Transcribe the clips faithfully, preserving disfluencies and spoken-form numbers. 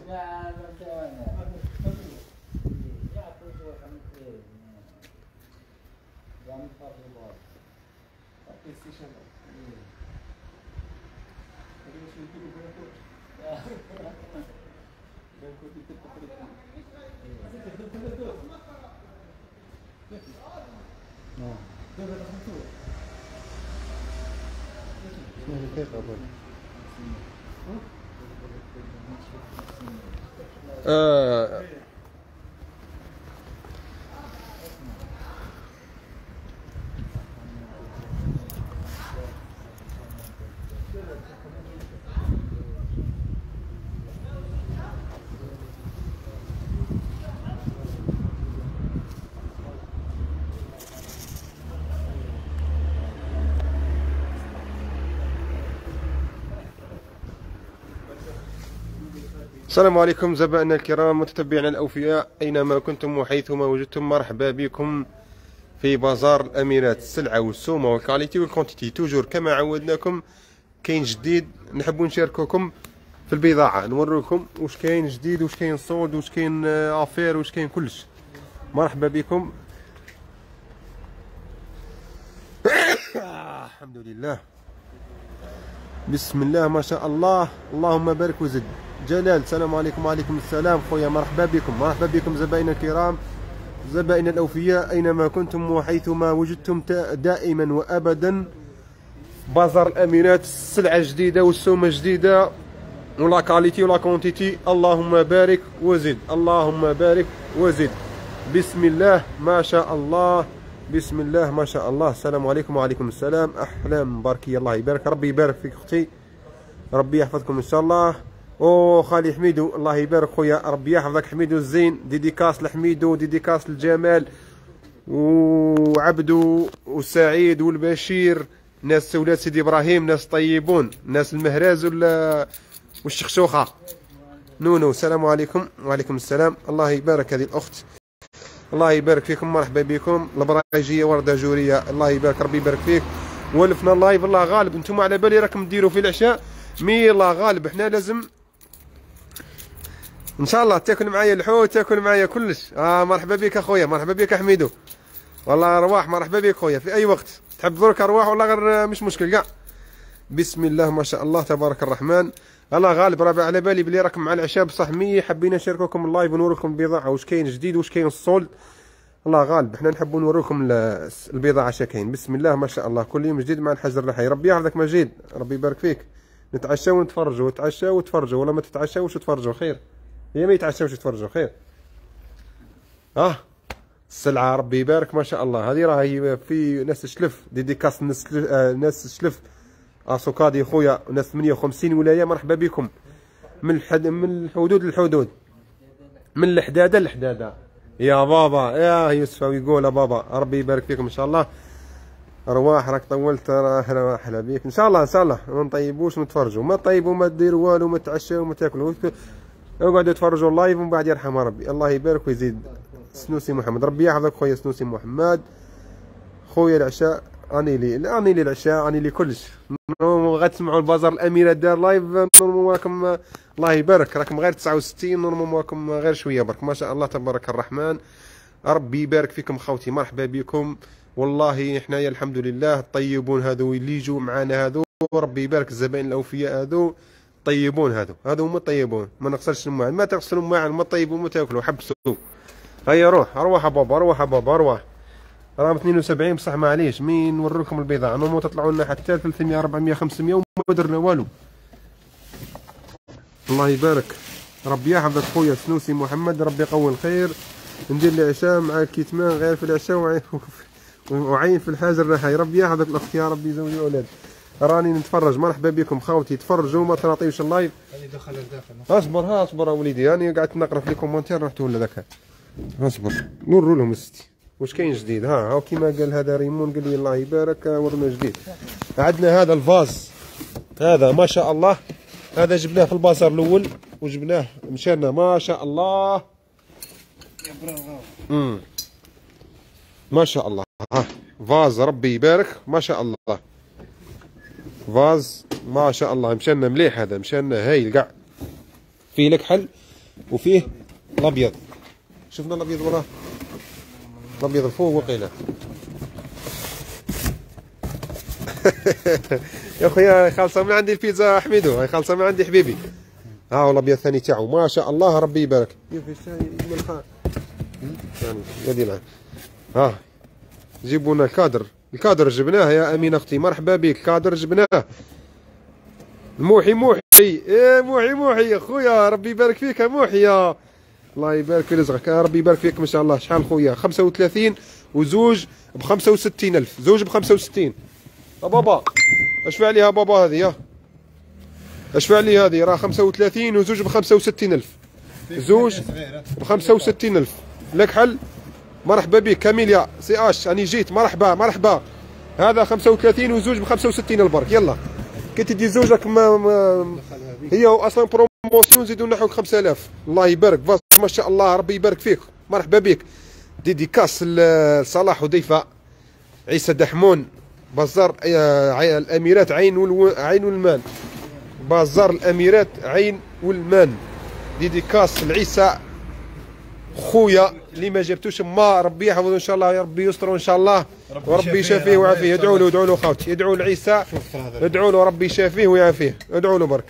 آه. السلام عليكم زبائننا الكرام متتبعينا الأوفياء أينما كنتم وحيثما وجدتم، مرحبا بكم في بازار الأميرات. السلعة والسومة والكاليتي والكونتيتي توجور كما عودناكم. كاين جديد نحبوا نشاركوكم في البضاعة، نوريكم واش كاين جديد، واش كاين صولد، واش كاين افير، واش كاين كلش. مرحبا بكم. الحمد لله، بسم الله ما شاء الله، اللهم بارك وزد. جلال السلام عليكم. وعليكم السلام خويا، مرحبا بكم مرحبا بكم زبائن الكرام، زبائن الأوفياء أينما كنتم وحيثما وجدتم دائما وأبدا. بازار الأميرات، السلعة جديدة والسومة جديدة ولا كاليتي ولا كونتيتي. اللهم بارك وزد، اللهم بارك وزد. بسم الله ما شاء الله، بسم الله ما شاء الله. السلام عليكم. وعليكم السلام. أحلام مباركية، الله يبارك، ربي يبارك فيك أختي، ربي يحفظكم إن شاء الله. او خالي حميدو الله يبارك خويا، ربي يحفظك حميدو الزين. ديديكاس لحميدو، ديديكاس للجمال وعبدو وسعيد والبشير، ناس ولاد سيدي ابراهيم، ناس طيبون، ناس المهراز والشخشوخه. نونو السلام عليكم. وعليكم السلام. الله يبارك هذه الاخت، الله يبارك فيكم، مرحبا بكم. البراجيه ورده جوريه، الله يبارك، ربي يبارك فيك. ولفنا اللايف الله غالب، انتم على بالي راكم ديروا في العشاء، مي الله غالب احنا لازم ان شاء الله تاكل معايا الحوت، تاكل معايا كلش. اه مرحبا بك اخويا، مرحبا بك حميدو، والله ارواح، مرحبا بك خويا في اي وقت تحب درك ارواح ولا غير مش مشكل كاع. بسم الله ما شاء الله تبارك الرحمن. الله غالب راه على بالي بلي راكم مع العشاء، بصح مي حبينا نشاركوكم اللايف ونوريكم البضاعه واش كاين جديد واش كاين الصولد. الله غالب احنا نحبوا نوريكم البضاعه اش كاين. بسم الله ما شاء الله، كل يوم جديد مع الحاج الرحي. ربي يحفظك مجيد، ربي يبارك فيك. نتعشاو ونتفرجوا، نتعشاو وتفرجوا، ولا ما تتعشاوش وتفرجوا خير، هي ما يتعشاوش يتفرجوا خير. اه السلعه ربي يبارك ما شاء الله. هذه راهي في ناس الشلف، ديديكاس ناس آه ناس الشلف اسوكادي خويا، ناس ثمانية وخمسين ولايه. مرحبا بكم من الحد من الحدود للحدود، من الحداده للحداده. يا بابا يا يوسف ويقول بابا، ربي يبارك فيكم ان شاء الله. ارواح راك طولت، راه احلى بيك ان شاء الله ان شاء الله. ما نطيبوش ونتفرجوا، ما طيبوا ما ديروا والو، ما تعشاو وما تاكلوا، اقعدوا تفرجوا اللايف ومن بعد يرحم ربي. الله يبارك ويزيد. سنوسي محمد ربي يحفظك خويا سنوسي محمد. خويا العشاء اني لي اني لي العشاء اني لي كلش. غتسمعوا البازار الاميره دار لايف نورمال راكم، الله يبارك راكم غير تسعة وستين، نورمال راكم غير شويه برك ما شاء الله تبارك الرحمن. ربي يبارك فيكم خوتي، مرحبا بكم. والله حنايا الحمد لله الطيبون هذو اللي يجوا معنا هذو، ربي يبارك الزبائن الاوفياء هذو طيبون، هذو هذو هما الطيبون. ما نغسلش الماعن، ما تغسلوا الماعن، ما طيبوا ما تاكلوا، حبسوا. هيا روح روح يا بابا، روح يا بابا روح. راهم اثنين وسبعين بصح معليش مين نوريكم البضاعه، نورمال تطلعوا لنا حتى ثلاثمية أربعمية خمسمية وما درنا والو. الله يبارك، ربي يحفظك خويا سنوسي محمد، ربي يقوي الخير. ندير العشاء مع الكتمان غير في العشاء وعين في الحاجه الرحاي. ربي يحفظك الاخت، يا ربي يزوج اولاد. راني نتفرج، مرحبا بكم خوتي، تفرجوا ما تناطيوش اللايف. هذه دخل الداخل. اصبر ها اصبر وليدي، راني قعدت نقرا في لي كومونتير رحت ولا ذاك. اصبر نوروا لهم ستي واش كاين جديد. ها هاو كيما قال هذا ريمون، قال لي الله يبارك ورنا جديد. عندنا هذا الفاز، هذا ما شاء الله، هذا جبناه في البازار الاول وجبناه مشانا ما شاء الله. يا برافو. امم ما شاء الله. ها فاز ربي يبارك ما شاء الله، فاز ما شاء الله مشانا مليح، هذا مشانا هايل كاع، فيه لك حل وفيه الابيض. شفنا الابيض وراه، الابيض الفوق وقيله. يا خويا خالصه من عندي البيتزا حميدو، هاي خالصه من عندي حبيبي. ها هو الابيض الثاني تاعو ما شاء الله ربي يبارك. يعني يدي العين. ها جيبوا لنا الكادر، الكادر جبناه يا امين اختي، مرحبا بك. الكادر جبناه. الموحي موحي، ايه موحي موحي يا خويا، ربي يبارك فيك يا موحي، يا الله يبارك في رزقك، يا ربي يبارك فيك ما شاء الله. شحال خويا؟ خمسة وثلاثين وزوج ب خمسة وستين ألف، زوج ب خمسة وستين. بابا اش فيها عليها بابا هذه؟ ها اش فيها علي هذه؟ راه خمسة وثلاثين وزوج ب خمسة وستين ألف، زوج ب خمسة وستين ألف. لك حل؟ مرحبا بك كاميليا سي اش، راني جيت. مرحبا مرحبا. هذا خمسة وثلاثين وزوج ب خمسة وستين البرك. يلا كي تدي زوج راك ما, ما هي اصلا بروموسيون نزيدو نحوك خمسة آلاف. الله يبارك ما شاء الله ربي يبارك فيك. مرحبا بك. ديديكاس لصلاح حذيفه، عيسى دحمون، بازار الاميرات عين والو... عين والمان، بازار الاميرات عين والمان. ديديكاس لعيسى خويا اللي ما جبتوش ما ربي يحفظه ان شاء الله، يا ربي يستر ان شاء الله، وربي يشافيه ويعافيه. ادعوا له ادعوا له خاوتي، ادعوا لعيسى، ادعوا له ربي يشافيه ويعافيه، ادعوا له برك.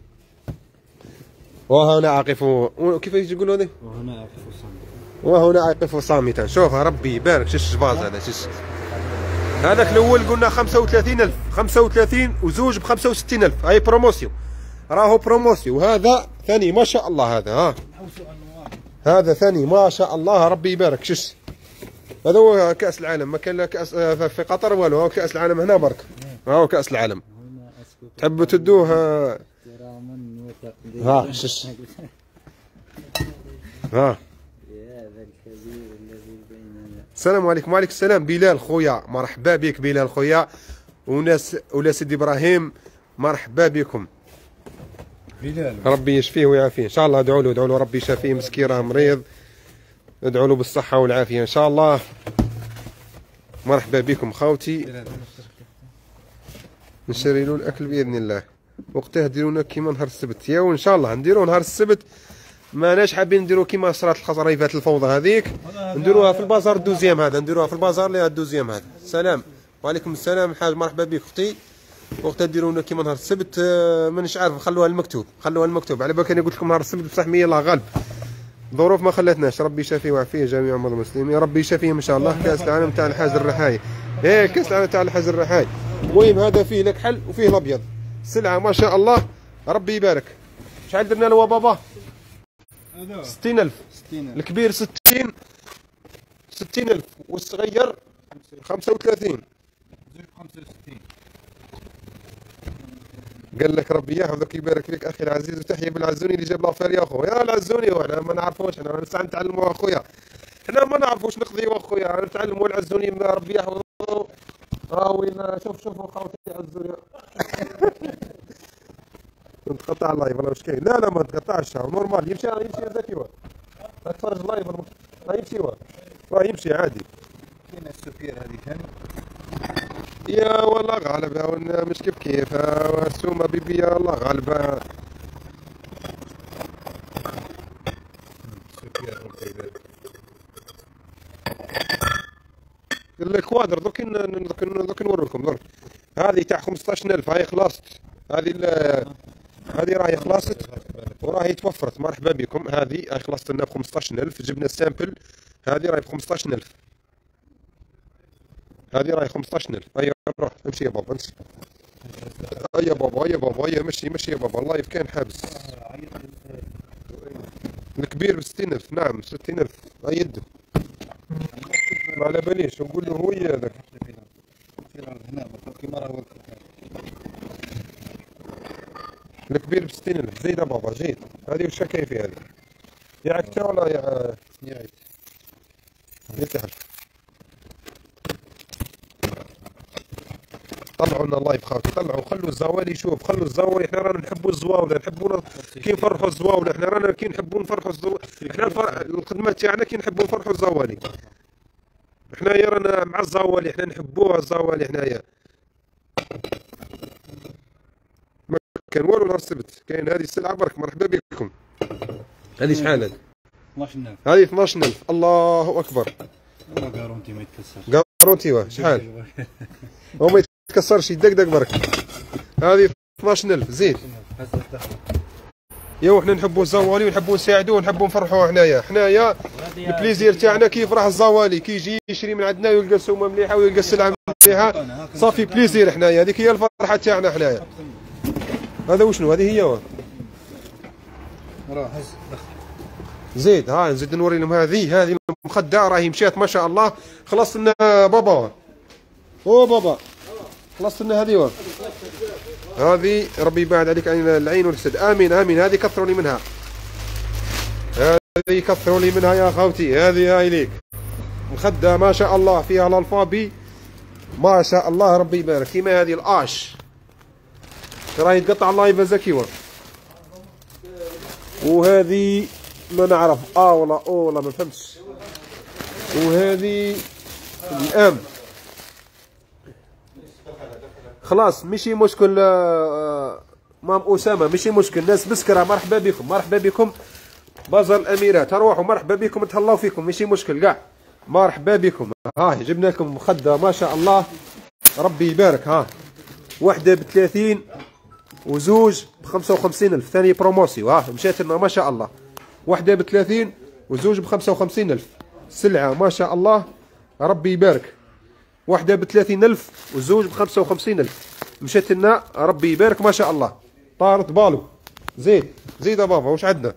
وهنا عاقف كيف يقولوا هذه؟ وهنا عاقف صامتا، وهنا عاقف صامتا. شوف ربي يبارك. شش باز هذا؟ شش هذاك الاول قلنا خمسة وثلاثين ألف، خمسة وثلاثين وزوج ب خمسة وستين ألف، هاي بروموسيون، راهو بروموسيون. وهذا ثاني ما شاء الله، هذا ها هذا ثاني ما شاء الله ربي يبارك. شش هذا هو كأس العالم، ما كان لا كأس في قطر والو، هو كأس العالم هنا برك، هاو كأس العالم. تحبوا تدوه ها شش ها. السلام عليكم. وعليكم السلام. بلال خويا مرحبا بك بلال خويا، وناس ولا سيدي ابراهيم مرحبا بكم. بلال ربي يشفيه ويعافيه ان شاء الله. ادعوا له ادعوا له ربي يشافيه، مسكين راه مريض، ادعوا له بالصحة والعافية ان شاء الله. مرحبا بكم خاوتي. نشري له الاكل باذن الله. وقتها ديروا لنا كيما نهار السبت، يا وان شاء الله نديروا نهار السبت. ماناش حابين نديروا كيما صرات الخزريفات الفوضى هذيك، نديروها في البازار الدوزيام هذا، نديروها في البازار اللي الدوزيام هذا. سلام وعليكم السلام الحاج، مرحبا بك اختي. وقتها ديروا لنا كيما نهار السبت، مانيش عارف، خلوها المكتوب، خلوها المكتوب على بالك. انا قلت لكم نهار السبت بصح مي الله غالب، ظروف ما خلتناش. ربي يشافيه ويعافيه جميع مرضى المسلمين، ربي يشافيهم ان شاء الله. كاس العالم تاع الحاج الرحاي، ايه كاس العالم تاع الحاج الرحاي. المهم هذا فيه لك حل وفيه الابيض، سلعه ما شاء الله ربي يبارك. شحال درنا له بابا؟ ستين ألف. الكبير ستين ستين ألف، والصغير خمسة وثلاثين. قال لك ربي يحفظك يبارك فيك اخي العزيز، وتحيا بالعزوني اللي جاب لافير يا اخو. يا العزوني احنا ما نعرفوش، احنا نسعى نتعلموا اخويا، احنا ما نعرفوش نقضيوا اخويا، نتعلموا العزوني ربي يحفظه. راوينا شوف شوفوا خاوتي عزوني. نتقطع اللايف ولا واش كاين؟ لا لا ما تقطعش، نورمال يمشي يمشي هذاك هو. تفرج اللايف راه يمشي، راه يمشي عادي. كاين السكر هذه ثاني يا والله غالب، مش كيف كيف السومه بيبي يا الله غالب. الكوادر دوك دوك نوريكم درك. هذه تاع خمسطاش ألف، هاي خلاصت، هذه هذه راهي خلاصت وراهي توفرت. مرحبا بكم. هذه راهي خلاصت لنا ب خمسطاش ألف، جبنا السامبل، هذه راهي ب خمسطاش ألف، هذه راهي خمسطاش ألف. هيا روح امشي يا بابا امشي. هيا بابا هيا بابا هيا مشي مشي يا بابا. اللايف كان حابس. الكبير ب ستين ألف، نعم ستين ألف. هيا يده ما على باليش، نقول له هو هذاك. الكبير ب ستين ألف، زيد بابا زيد. هذه وش كيفي هذه؟ يا عكتا ولا يا يا عيد؟ يتحل. طلعوا لنا اللايف خاوتي، طلعوا خلوا الزوالي يشوف، خلوا الزوالي. احنا رانا نحبوا الزواوله، نحبوا كي نفرحوا الزواوله، احنا رانا كي نحبوا نفرحوا الزواوله، احنا الفر... الخدمه تاعنا كي نحبوا نفرحوا الزوالي. حنايا رانا مع الزوالي، احنا نحبوها الزوالي حنايا. ما كان والو نهار السبت، كاين هذه السلعه برك. مرحبا بكم. هذه شحال هذه؟ اثناش ألف. هذه اثناش ألف. الله اكبر. والله كارونتي ما يتكسرش. كارونتي واه شحال؟ هو ما يتكسرش يدقدق برك. هذه اثناش ألف زيد. يا وحنا نحبوا الزوالي ونحبوا نساعدوه ونحبوا نفرحوه حنايا، حنايا البليزير تاعنا كي يفرح الزوالي كي يجي يشري من عندنا ويلقى السومه مليحه ويلقى السلعه مليحه صافي بليزير حنايا، هذيك هي الفرحه تاعنا حنايا. هذا وشنو هذه هي واه. راه هز زيد ها نزيد نوري لهم هذه هذه المخده راهي مشات ما شاء الله. خلصت لنا بابا او بابا خلصت لنا هذه واه. هذه ربي يبعد عليك عن العين والحسد. امين امين. هذه كثروا لي منها، هذه كثروا لي منها يا خوتي. هذه هاي ليك مخده ما شاء الله فيها الالفابي ما شاء الله ربي يبارك. كيما هذه الاش راهي تقطع اللايف زكي. وهذه ما نعرف اه ولا او ولا ما فهمتش. وهذه الام خلاص ماشي مشكل. مام اسامه ماشي مشكل. ناس بسكره مرحبا بكم مرحبا بكم. بازار الاميرات اروحوا مرحبا بكم تهلاو فيكم ماشي مشكل كاع. مرحبا بكم. ها جبنا لكم مخده ما شاء الله ربي يبارك. ها وحده ب ثلاثين وزوج ب خمسة وخمسين ألف ثاني بروموسيو. ها مشات لنا ما شاء الله. وحده ب ثلاثين وزوج ب خمسة وخمسين ألف سلعه ما شاء الله ربي يبارك. وحده ب ثلاثين ألف وزوج ب خمسة وخمسين ألف مشات لنا ربي يبارك ما شاء الله. طارت بالو. زيد زيد يا بابا واش عندنا؟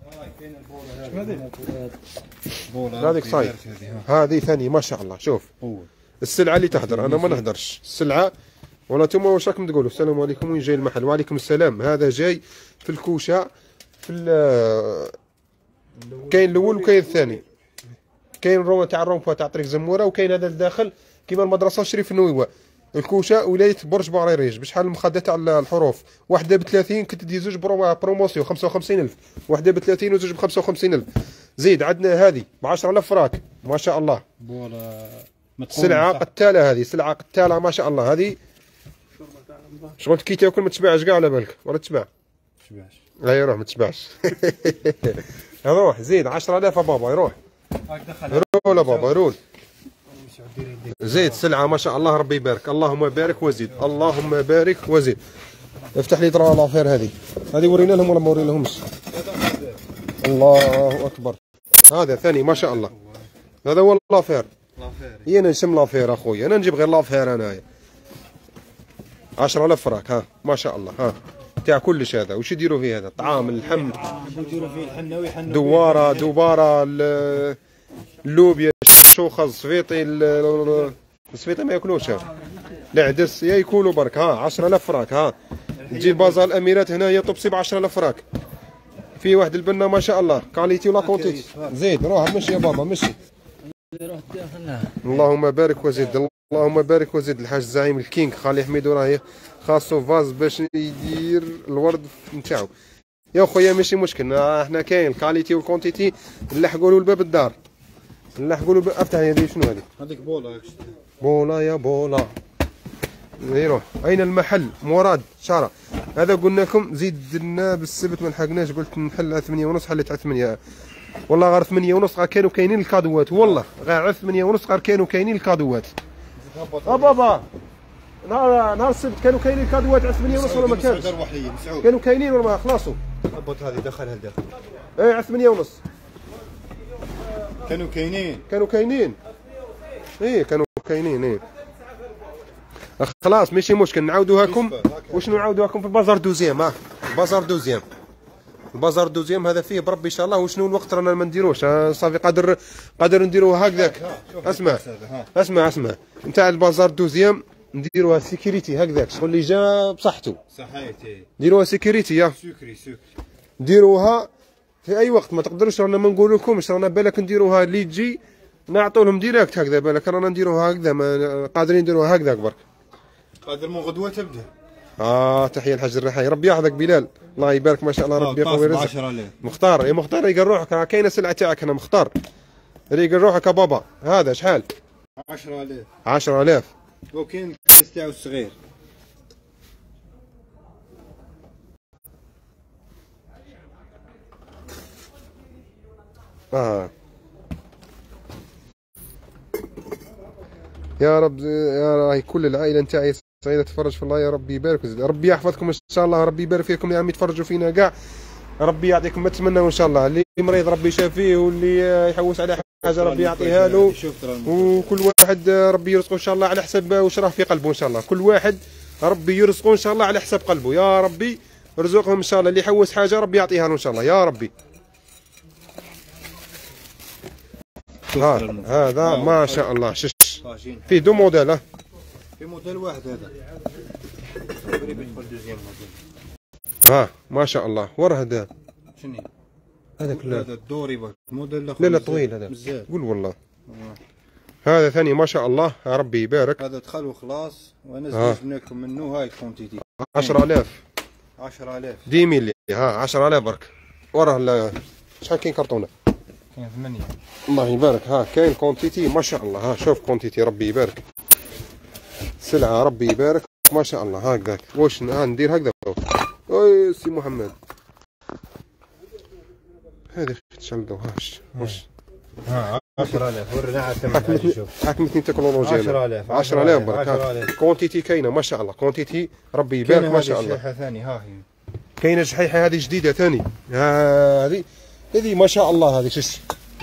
هذيك صاير هذه ثاني ما شاء الله. شوف السلعه اللي تهدر انا ما نهدرش. السلعه ولا انتم واش راكم تقولوا؟ السلام عليكم وين جاي المحل؟ وعليكم السلام. هذا جاي في الكوشه في كاين الاول وكاين الثاني. كاين الرومه تاع الرومفا تاع طريق زموره وكاين هذا الداخل كيما المدرسه شريف النويوه. الكوشه ولايه برج بعريريج. بشحال المخده تاع الحروف؟ وحده ب ثلاثين كنت تدي زوج بروموسيون خمسة وخمسين ألف. وحده ب ثلاثين وزوج ب خمسة وخمسين ألف. زيد عندنا هذه ب عشرة آلاف فراك ما شاء الله. بولا سلعه قتاله هذه سلعه قتاله ما شاء الله. هذه شغل كي تاكل ما تشبعش كاع على بالك ولا تشبع؟ ما تشبعش. لا يروح ما تشبعش. روح زيد عشرة آلاف يا بابا يروح. رول يا بابا رول. زيد سلعه ما شاء الله ربي يبارك. اللهم بارك وزيد اللهم بارك وزيد. افتح لي ترى لافير هذه هذه ورينا لهم ولا ما ورينا لهمش؟ الله اكبر. هذا ثاني ما شاء الله. هذا هو لافير. هي انا نشم لافير اخويا انا نجيب غير لافير انايا. عشرة آلاف فراك ها ما شاء الله. ها تاع كلش. هذا واش يديروا فيه؟ هذا طعام اللحم يديروا فيه الحنه ويحنوا دواره دوباره اللوبيا الشوخه الصفيطي الصفيطي ما ياكلوش. العدس يا ياكلوا برك. ها عشرة آلاف فراك. ها تجي البازار الاميرات هنايا طبسي ب عشرة آلاف فراك. في واحد البنه ما شاء الله كاليتي ولا كونتيتي. زيد روح مشي يا بابا مشي. اللهم بارك وزيد اللهم بارك وزيد. الحاج زعيم الكينغ خالي حميدو راهي خاصو فاز باش يدير الورد نتاعو. يا خويا ماشي مشكل. احنا كاين الكاليتي والكونتيتي نلحقوا له الباب الدار نلحقوا له. افتح هذه شنو هذه؟ هذيك بولا. بولا يا بولا. يروح اين المحل؟ مراد شارع. هذا قلنا لكم زيدنا بالسبت ما لحقناش. قلت نحل على ثمانية ونص حليت على ثمانية. والله غير ثمانية ونص غير كانوا كاينين الكادوات. والله غير ثمانية ونص غير كانوا كاينين الكادوات. اه بابا نهار نهار السبت كانوا كاينين الكادوات على ثمانية ونص ولا ما كانش؟ كانوا كاينين ولا ما خلاصوا؟ هبط هذه دخلها لداخل. ايه على ثمانية ونص كانوا كاينين كانوا كاينين. ايه كانوا كاينين. ايه خلاص ماشي مشكل نعاودوها لكم. وشنو نعاودوها لكم في البازار دوزيام. ها البازار دوزيام البازار دوزيام هذا فيه بربي ان شاء الله. وشنو الوقت رانا ما نديروش صافي قادر قادر نديروها هكذاك. اسمع اسمع اسمع نتاع البازار دوزيام نديروها سيكوريتي هكذاك شغل اللي جا بصحته. صحيتي نديروها سيكوريتي يا سكري سكري نديروها في اي وقت. ما تقدروش رانا ما نقول لكمش رانا بالك نديروها اللي تجي نعطوا لهم ديريكت هكذا. بالك رانا نديروها هكذا ما قادرين نديروها هكذاك برك. قادر من غدوه تبدا. اه تحيه الحاج الرحاي ربي يحفظك بلال الله يبارك ما شاء الله ربي يقوي رزقك. مختار يا مختار ريقل روحك راه كاينه سلعه تاعك هنا مختار. ريقل روحك يا بابا. هذا شحال؟ عشرة آلاف. عشرة آلاف. وكاين الكاس تاعو الصغير. اه يا رب يا راهي كل العائله نتاعي سعيده تتفرج في الله، يا ربي يبارك ويزيد، ربي يحفظكم ان شاء الله، ربي يبارك فيكم يا عمي تفرجوا فينا كاع، ربي يعطيكم ما تتمنوا ان شاء الله، اللي مريض ربي يشافيه واللي يحوس على حاجه ربي يعطيها له، وكل واحد ربي يرزقه ان شاء الله على حسب واش راه في قلبه ان شاء الله، كل واحد ربي يرزقه ان شاء الله على حسب قلبه، يا ربي يرزقهم ان شاء الله، اللي يحوس حاجه ربي يعطيها له ان شاء الله يا ربي. ها هذا ما شاء الله شش فيه دو موديل. ها في موديل واحد هذا قريب يدخل دوزيام موديل. ها ما شاء الله ورا هذا شنو هذاك هذا الدوري بك موديل لا لا طويل هذا قول والله. هذا ثاني ما شاء الله يا ربي يبارك. هذا دخل وخلاص وانا جبنا منه هاي الكونتيتي عشرة آلاف عشرة آلاف دي ميلي. ها عشرة آلاف برك. ورا شحال كاين كرتونه؟ كاين ثمانية. الله يبارك. ها كاين كونتيتي ما شاء الله. ها شوف كونتيتي ربي يبارك. سلعه ربي يبارك ما شاء الله. هكذاك واش ندير هكذا. اوي سي محمد هذه تشلدو هاش واش ها عشرة آلاف ورينا عاد ثمن. شوف حكمتني تكنولوجيا عشرة آلاف عشرة آلاف برك. كونتيتي كاينه ما شاء الله. كونتيتي ربي يبارك ما شاء الله. شحيحه ثاني ها هي كاينه شحيحه هذه جديده ثاني. هذه هذه ما شاء الله. هذه شش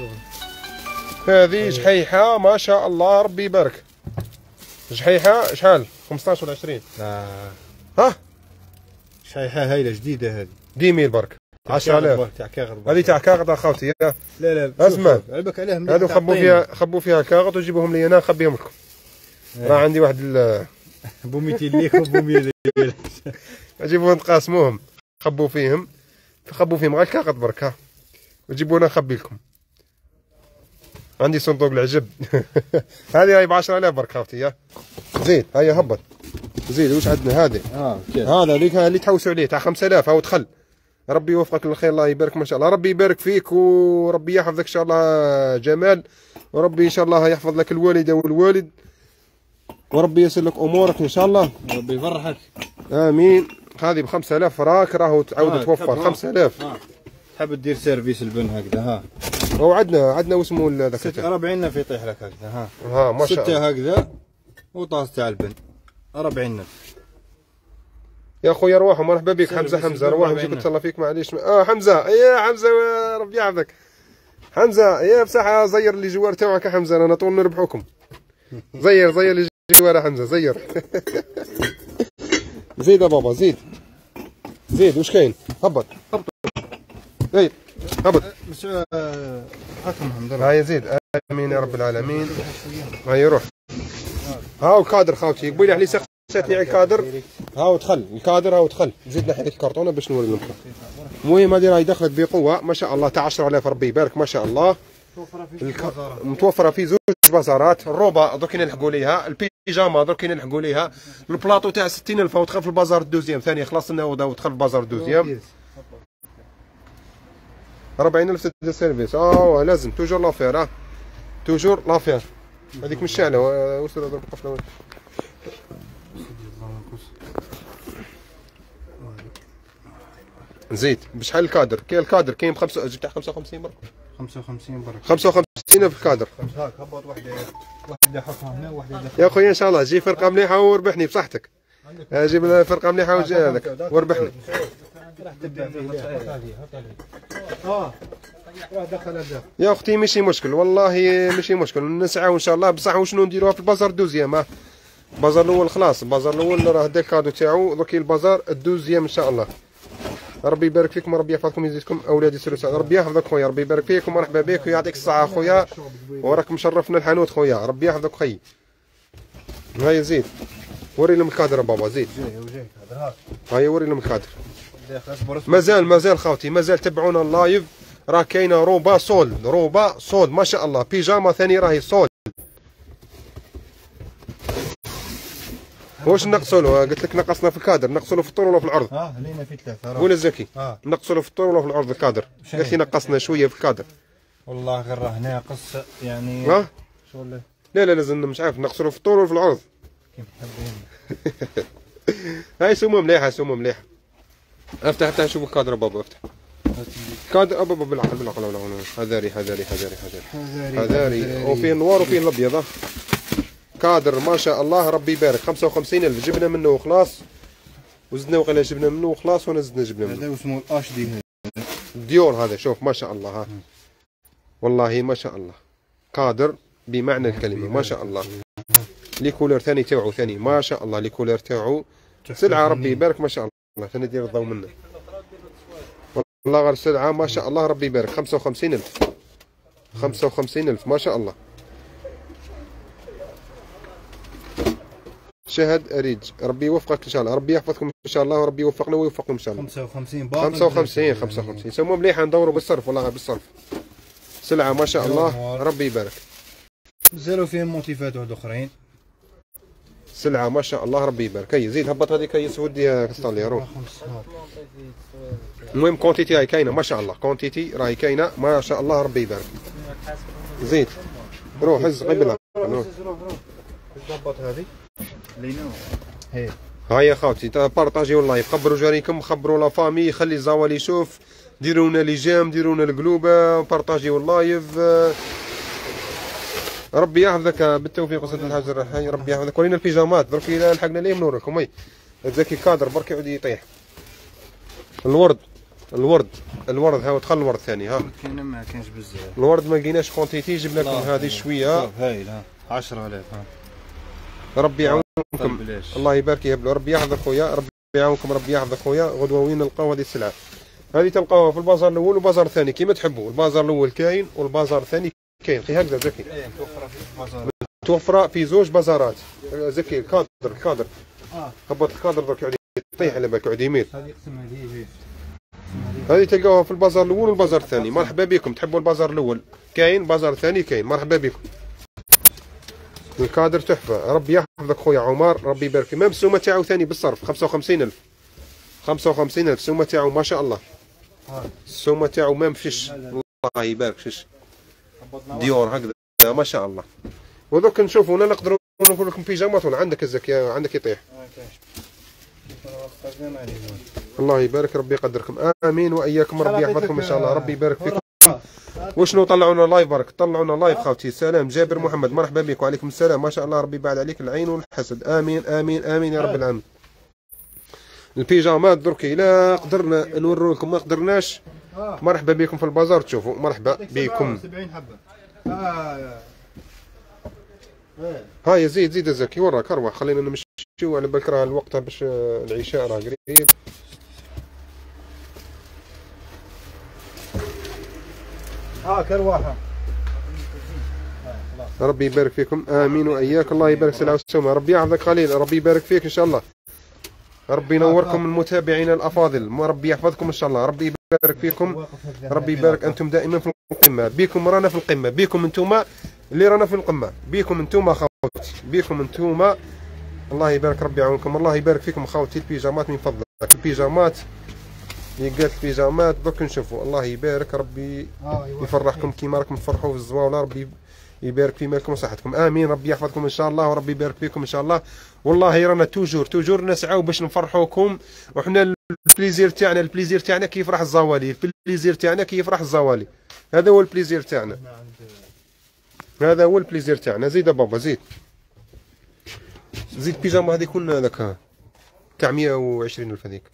هذه شحيحه ما شاء الله ربي يبارك. شحيحه شحال خمسطاش ولا عشرين؟ لا ها شحيحه هايله جديده هذه دي ميل برك. عشرة آلاف تاع كاغد. هذه تاع كاغد اخوتي. لا لا اسمع علبك عليهم هذو خبوا فيها خبوا فيها كاغد وجيبوهم لي انا نخبيهم لكم. راه عندي واحد بو مئتين ليك وبو مية ليك اجيبوهم نتقاسموهم. خبوا فيهم خبوا فيهم غير الكاغد برك. ها وجيبونا نخبي لكم. عندي صندوق العجب. هذه هاي ب عشرة آلاف برك خاوتي. زيد هيا هبط زيد. واش عندنا هذه؟ اه هذا اللي اللي تحوسوا عليه تاع خمسة آلاف. هاو دخل. ربي يوفقك للخير الله يبارك ما شاء الله. ربي يبارك فيك وربي يحفظك ان شاء الله جمال. وربي ان شاء الله يحفظ لك الوالده والوالد وربي ييسر لك امورك ان شاء الله. ربي يفرحك امين. هذه ب خمسة آلاف فراك راهو تعاود آه توفر خمسة آلاف. آه. تحب دير سيرفيس البن هكذا. ها هو عندنا عندنا واسمه ذاك أربعين في يطيح لك هكذا. ها ها ما شاء الله. ستة هكذا وطاس تاع البن أربعين. يا خويا رواح مرحبا بك. حمزه حمزه رواح جبت الله فيك معليش. اه حمزه يا حمزه ربي يحفظك. حمزه يا بصح زير اللي جوار تاعك حمزه انا طول نربحوكم. زير زير اللي جوار حمزه زير. زيد يا بابا زيد زيد. واش كاين؟ هبط هبط زيد هبط. حكم الحمد لله. هاي زيد. امين يا رب العالمين. هاي روح. هاو كادر خاوتي قبيله علي سقساتني على الكادر. هاو دخل الكادر. هاو دخل. زيد نحي لك الكرتونه باش نوري لكم. المهم هذه راهي دخلت بقوه ما شاء الله تاع عشرة آلاف ربي يبارك ما شاء الله. متوفره في زوج بازارات. الروبه درك نلحقوا ليها. البيجاما درك نلحقوا ليها. البلاطو تاع ستين ألف ودخل في البازار الدوزيام ثاني خلاص لنا ودخل في البازار الدوزيام. أربعين ألف تدير سيرفيس. اه لازم توجور لافير. اه توجور لافير. هذيك مش شعله وصل هذا القفله. زيد بشحال الكادر؟ كاين الكادر كاين ب خمسة جبت خمسة وخمسين برك. خمسة وخمسين برك. خمسة وخمسين في الكادر. هاك هبط وحده وحده حطها هنا وحده. يا خويا ان شاء الله جي فرقه مليحه وربحني بصحتك. جيب فرقه مليحه وجي هذاك وربحني. اه دخل هذا يا اختي ماشي مشكل والله ماشي مشكل نسعاو ان شاء الله بصح وشنو نديروها في البازار الدوزيام. ها البازار الاول خلاص. البازار الاول راه دا الكادو تاعو درك البازار الدوزيام ان شاء الله. ربي يبارك فيكم وربي يحفظكم يزيدكم اولادي يسيروا سعد. ربي يحفظك خويا ربي يبارك فيك ومرحبا بك ويعطيك الصحه خويا وراك مشرفنا الحانوت خويا ربي يحفظك خي. هاي زيد وري لهم الكادر بابا زيد. هاي وري لهم الكادر. مازال مازال خاوتي مازال تبعونا اللايف. راه كاينه روبا سولد. روبا سولد ما شاء الله. بيجاما ثاني راهي سولد. واش نقصوا له؟ قلت لك نقصنا في الكادر. نقصوا له في الطول ولا في العرض؟ اه لينا في ثلاثه. ولا زكي اه نقصوا له في الطول ولا في العرض الكادر؟ قالت لي نقصنا شويه في الكادر. والله غير راه ناقص يعني. ها شغل لا لا لازم مش عارف نقصوا له في الطول ولا في العرض. كيف حابين. هاي سمو مليحه سمو مليحه. افتح افتح شوف الكادر بابا افتح. كادر ابا بالعقل بالعقل بالعقل حذاري حذاري حذاري حذاري حذاري وفيه النوار وفيه الابيض. كادر ما شاء الله ربي يبارك. خمسة وخمسين ألف جبنا منه وخلاص، وزدنا وقيلا جبنا منه وخلاص، وانا زدنا جبنا منه. هذا اسمه الاش دي ديور هذا. شوف ما شاء الله ها والله ما شاء الله كادر بمعنى الكلمة ما شاء الله. لي كولر ثاني تاعو ثاني ما شاء الله. لي كولر تاعو سلعة ربي يبارك ما شاء الله. ثاني دير الضوء منه والله غير سلعة ما شاء الله ربي يبارك. خمسة وخمسين ألف خمسة وخمسين ألف ما شاء الله. شهد أريج ربي يوفقك إن شاء الله، ربي يحفظكم إن شاء الله، وربي يوفقنا ويوفقكم إن شاء الله. خمسة وخمسين باطل خمسة وخمسين خمسة وخمسين سموه مليحة ندوروا بالصرف والله بالصرف. سلعة ما شاء الله ربي يبارك. نزلوا فيهم موتيفات واحد اخرين. سلعة ما شاء الله ربي يبارك. هي زيد هبط هذيك هي سودي يا كستالي روح. المهم كونتيتي راهي كاينة ما شاء الله. كونتيتي راهي كاينة ما شاء الله ربي يبارك. زيد روح هز قبلها روح ضبط هذه لينا هي. هاي يا خاوتي بارطاجيو اللايف، خبروا جاريكم، خبروا لا فامي، خلي الزوال يشوف، ديروا لنا لي جيم، ديروا لنا القلوبه، بارطاجيو اللايف. ربي يحفظك بالتوفيق وسد الحاج الرحيم. ربي يحفظك. ورينا البيجامات درك الى لحقنا ليه نوريكم. اي ذاكي كادر برك يعود يطيح. الورد الورد الورد ها دخل الورد ثاني ها. كاين ما كاينش بزاف الورد ما لقيناش كونتيتي جبنا لكم هذه شويه. هايل ها عشرة آلاف ها. ربي يعاونكم الله يبارك يهبلوا. ربي يحفظك خويا، ربي يعاونكم، ربي يحفظك خويا. غدوه وين نلقاو هذه السلعه؟ هذه تلقاوها في البازار الاول والبازار الثاني كيما تحبوا. البازار الاول كاين والبازار الثاني كاين. خي هكذا زكي متوفره في زوج بازارات. زكي الكادر الكادر اه هبط الكادر درك يعود يطيح على بالك يعود يميل. هذه قسم هذه هذه تلقاوها في البازار الاول والبازار الثاني. مرحبا بكم. تحبوا البازار الاول كاين، البازار الثاني كاين. مرحبا بكم. الكادر تحفه. ربي يحفظك خويا عمر ربي يبارك فيك. ميم السومه تاعو ثاني بالصرف خمسة وخمسين ألف خمسة وخمسين ألف السومه تاعو ما شاء الله. السومه تاعو ميم فيش الله يبارك فيش ديور هكذا ما شاء الله. ودوك نشوفوا ولا نقدروا نقول لكم بيجامات ولا عندك الزكي عندك يطيح. الله يبارك ربي يقدركم. امين واياكم ربي يحفظكم ان شاء الله. ربي يبارك فيكم. وشنو طلعونا لايف برك طلعونا لايف خاوتي. سلام جابر محمد مرحبا بك. وعليكم السلام ما شاء الله ربي يبعد عليك العين والحسد. امين امين امين يا رب العالمين. البيجامات درك الا قدرنا نورو لكم ما قدرناش مرحبا بكم في البازار تشوفوا. مرحبا بكم. سبعين حبه اه هاي زيد زيد زكي وراك اروح. خلينا نمشيو على بالك راه الوقت باش العشاء راه قريب. اه كرواحه. ربي يبارك فيكم. امين واياك. الله يبارك سلعه والسومه. ربي يحفظك خليل. ربي يبارك فيك ان شاء الله. ربي ينوركم المتابعين الافاضل. ربي يحفظكم ان شاء الله. ربي يبارك فيكم. ربي يبارك. انتم دائما في القمه. بيكم رانا في القمه. بيكم انتم اللي رانا في القمه. بيكم انتم خوتي. بيكم انتم الله يبارك. ربي يعاونكم. الله يبارك فيكم خوتي. البيجامات من فضلك البيجامات لقيت البيجامات دوك نشوفوا. الله يبارك ربي يفرحكم كيما راكم تفرحوا في الزواوله. ربي يبارك في مالكم وصحتكم. امين. ربي يحفظكم ان شاء الله وربي يبارك فيكم ان شاء الله. والله رانا توجور توجور نسعاو باش نفرحوكم. وحنا البليزير تاعنا البليزير تاعنا كيفرح الزوالي. البليزير تاعنا كيفرح الزوالي. هذا هو البليزير تاعنا. هذا هو البليزير تاعنا. زيد بابا زيد زيد بيجاما هذيك كنا هذاك تاع مية وعشرين ألف هذيك.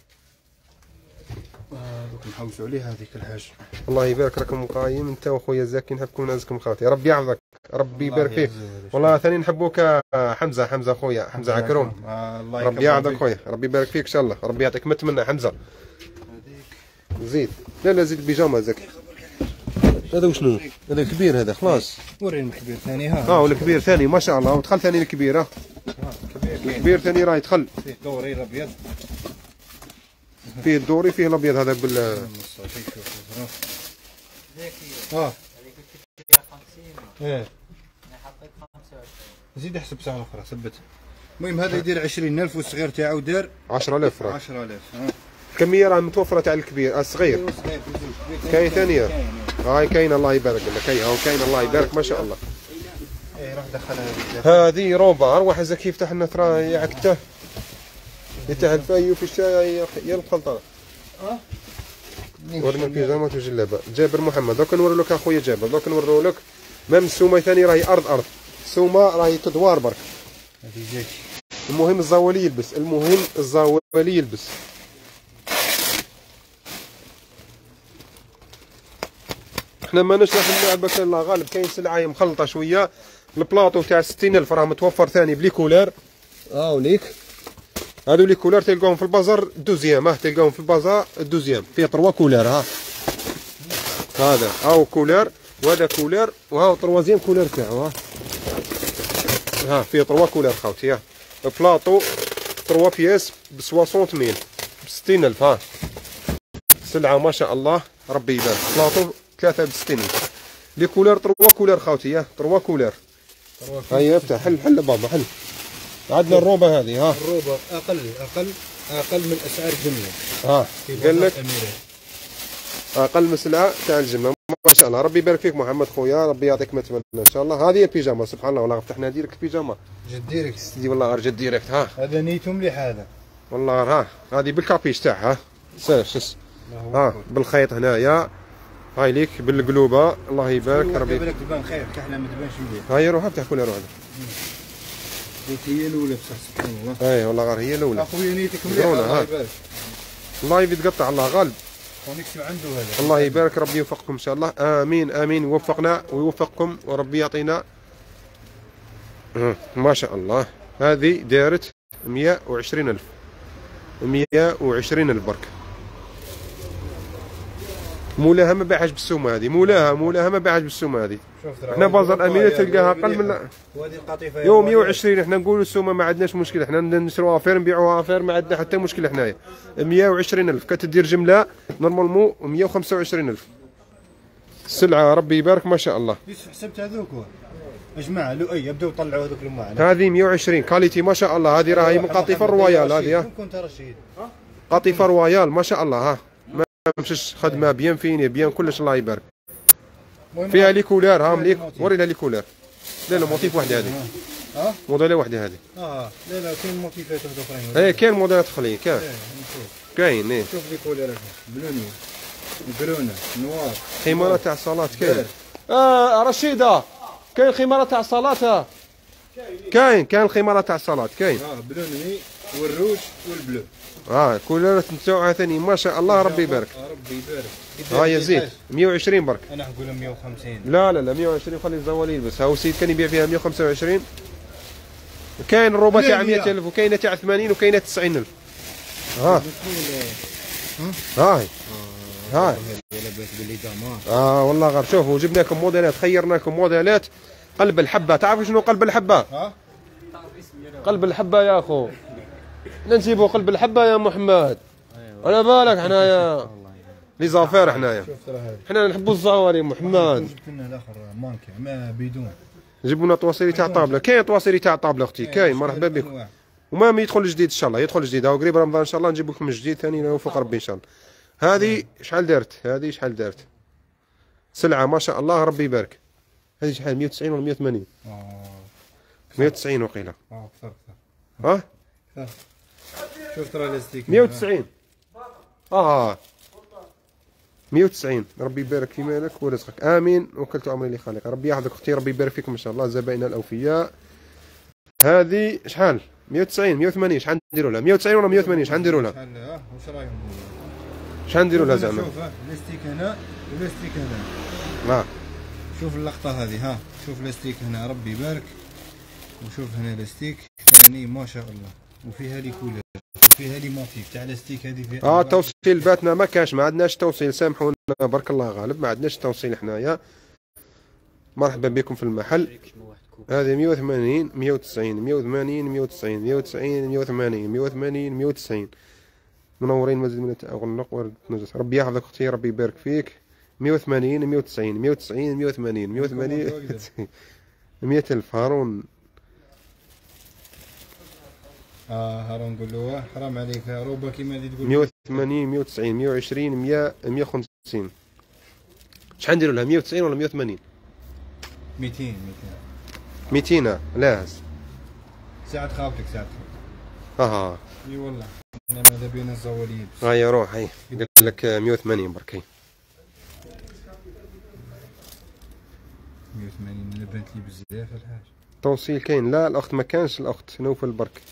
دوك نحوسوا عليه هذيك الحاجه. الله يبارك راكم قايم انت وخويا زكي. نحبكم ونعزكم خاوتي. ربي يحفظك ربي يبارك فيك. والله ثاني نحبوك حمزه حمزه خويا حمزه عكروم. ربي يحفظك خويا. ربي يبارك فيك ان شاء الله. ربي يعطيك ما تمنى حمزه. زيد لا لا زيد البيجامه زكي. هذا وشنو؟ هذا كبير هذا خلاص. وريني الكبير ثاني ها. اه والكبير ثاني ما شاء الله. ودخل ثاني الكبير ها. الكبير ثاني راه يدخل. فيه دوري الابيض. فيه الدوري فيه الابيض هذا بال اه ايه زيد احسب ساعه اخرى ثبت. المهم هذا يدير عشرين ألف والصغير تاعو دار عشرة آلاف فرنك. عشرة آلاف ها. الكميه راه متوفره تاع الكبير الصغير. كاين ثانيه هاي كاين الله يبارك لك. كاين هاو كاين الله يبارك ما شاء الله. ايه راح دخلها هذه روبا. اروح زكي يفتح لنا ترى يعكته يتاع الفايو في الشاي يا الخلطه. اه ورنا البيجامات وجلابه. جابر محمد دوك نوري لك اخويا جابر، دوك نوري لك ميم السومه ثاني راهي ارض ارض، السومه راهي تدوار برك. هذه جاك المهم الزاولي يلبس، المهم الزاولي يلبس. احنا ماناش راح نلعب كاين لا غالب، كاين سلعه مخلطه شويه. البلاطو تاع ستين ألف راه متوفر ثاني بلي كولير. هاو ليك هادو لي كولير تلقاهم في البازار الدوزيام، ها تلقاهم في البازار الدوزيام فيه تروا كولير. ها هذا هاو كولير وهذا كولير وهاو تروازيام كولير تاعو. ها ها فيه تروا كولير خاوتي. ها بلاطو تروا بياس ب ستين ميل ب ستين ألف. ها سلعه ما شاء الله ربي يبارك. بلاطو ثلاثة ب ستين ألف. لي كولير تروا كولير خاوتي. ها تروا كولير. هيا افتح حل حل بابا حل. عندنا الروبه هذه. ها الروبه اقل اقل اقل من اسعار الجمله. ها قال لك اقل من سلعه تاع الجمله. ما شاء الله ربي يبارك فيك محمد خويا، ربي يعطيك ما تمنى ان شاء الله. هذه البيجامه سبحان الله والله فتحنا ديريكت بيجامه. جد ديريكت سيدي والله غير جد ديريكت. ها هذا نيته مليح هذا والله. ها هذه بالكابيش تاعها ساس. ها بالخيط هنايا. هاي ليك بالقلوبه الله يبارك ربي. بالك تبان خير كحله ما تبانش مليح. هاي روح افتح كولير هذا. هي الاولى بصح سبحان الله. اي والله غير هي الاولى. اخويا نيتك مليحه الله يبارك. الله يبي تقطع الله غالب. كونيكسيو عنده هذا. الله يبارك ربي يوفقكم ان شاء الله. امين امين يوفقنا ويوفقكم وربي يعطينا. ما شاء الله هذه دارت مية وعشرين ألف مية وعشرين ألف برك. مولاها ما باعهاش بالسومه هذه، مولاها مولاها ما باعهاش بالسومه هذه. احنا بازار الاميره تلقاها اقل من وهذه القطيفه يوم مية وعشرين. احنا نقولوا السومه ما عندناش مشكل، احنا نشروها فير نبيعوها فير ما عندنا حتى مشكل. حنايا مية وعشرين ألف كتدير جمله نورمالمون مية وخمسة وعشرين ألف. السلعه ربي يبارك ما شاء الله. حسبت هذوك يا جماعه لؤي يبداو يطلعوا هذوك المعاناه. هذه مية وعشرين كاليتي ما شاء الله. هذه راهي من قطيفه رويال هذه. ها كنت رشيد قطيفه رويال ما شاء الله. ها ما مشش خدمه بيان فيني بيان كلش الله يبارك. فيها لي كولير. ها مليك ورينا لي كولير. لا لا موتيف واحده هذه. ها موديله واحده هذه. اه لا لا كاين موتيفات اخرين. ايه كاين موديلات اخرين كاين كاين. ايه شوف لي كولير بلوني برونه نوار خماره تاع صالات كاين. اه رشيده كاين خماره تاع صالات. ها كاين كاين الخماره تاع الصالات كاين. اه بلوني والروج والبلو. اه كوليرات نتاعها ثاني ما شاء الله ربي يبارك. ربي يبارك. ها يا زيد مية وعشرين برك. انا نقول مية وخمسين. لا لا لا مية وعشرين خلي الزوالي يلبس. ها السيد كان يبيع فيها مية وخمسة وعشرين. كاين الروبه تاع مية ألف وكاينه تاع ثمانين وكاينه تسعين ألف. ها هاي هاي اه والله غير شوفوا جبنا لكم موديلات، خيرنا لكم موديلات. قلب الحبه تعرفوا شنو قلب الحبه؟ ها قلب الحبه يا اخو نجيبوا قلب الحبه يا محمد. على بالك حنايا لي زافير حنايا حنا نحبوا الزواري محمد. جبت لنا الاخر مانكي ما بدون. جيبوا لنا طواسيري تاع طابله. كاين طواسيري تاع طابله اختي كاين مرحبا بكم. وما يدخل جديد ان شاء الله يدخل جديد. هاو قريب رمضان ان شاء الله نجيب لكم جديد ثاني يوفق ربي ان شاء الله. هذه شحال دارت؟ هذه شحال دارت؟ سلعه ما شاء الله ربي يبارك. هذه شحال مية وتسعين ولا مية وثمانين؟ اه مية وتسعين وقيله. اه اكثر ها؟ شوف ترى الاستيك مية وتسعين. اه مية وتسعين ربي يبارك في مالك ورزقك. امين وكلت امري لخالق. ربي يحفظك اختي ربي يبارك فيكم ان شاء الله زبائن الاوفياء. هذه شحال؟ مية وتسعين مية وثمانين شحال نديروا لها؟ مية وتسعين ولا مية وثمانين شحال نديروا لها؟ شحال اه واش رايهم؟ شحال نديروا لها زعما؟ شوف الاستيك هنا والاستيك هنا. ها شوف اللقطه هذه. ها شوف الاستيك هنا ربي يبارك وشوف هنا الاستيك ثاني ما شاء الله. وفيها لي كولر وفيها لي موتيف تاع الاستيك هذه فيها. اه توصيل باتنا ما كاش ما عندناش توصيل سامحونا بارك الله غالب ما عندناش توصيل حنايا. مرحبا بكم في المحل. هذه مية وثمانين مية وتسعين مية وثمانين مية وتسعين مية وتسعين مية وثمانين مية وثمانين مية وتسعين. منورين مزيد من التألق والنجاح. ربي يحفظك اختي ربي يبارك فيك. مية وثمانين مية وتسعين مية وتسعين مية وثمانين مية وثمانين مية ألف. هارون اه هارون نقول له حرام عليك روبا كيما اللي تقول. مية وثمانين مية وتسعين مية وعشرين مية مية وخمسين. شحال نديروا لها؟ مية وتسعين ولا مية وثمانين؟ ميتين ميتين ميتين لا ساعة خاوتك ساعة اها اي والله. ماذا بينا الزواليب. هاي روح هاي قلت لك مية وثمانين برك هي مية وثمانين لبنت لي بزاف الحاج. توصيل كاين؟ لا الاخت ما كانش، الاخت نوفل برك.